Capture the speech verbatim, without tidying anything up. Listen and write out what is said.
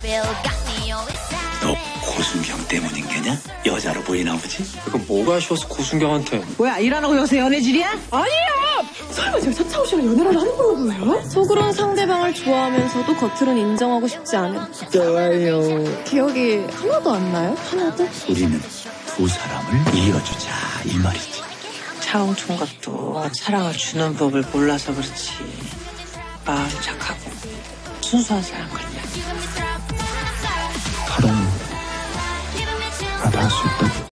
너 고순경 때문인 게냐? 여자로 보이나 보지? 그럼 뭐가 아쉬워서 고순경한테. 뭐야, 일 안 하고 요새 연애질이야? 아니에요! 설마 제가 차차오 씨랑 연애를 하는 거라고요? 속으론 상대방을 좋아하면서도 겉으론 인정하고 싶지 않은. 좋아요. 기억이 하나도 안 나요? 하나도? 우리는 두 사람을 이어주자 이 말이지. 차홍 총각도 사랑을 주는 법을 몰라서 그렇지. 마음 착하고 순수한 사람 같냐. 사랑 나도 할 수 있다.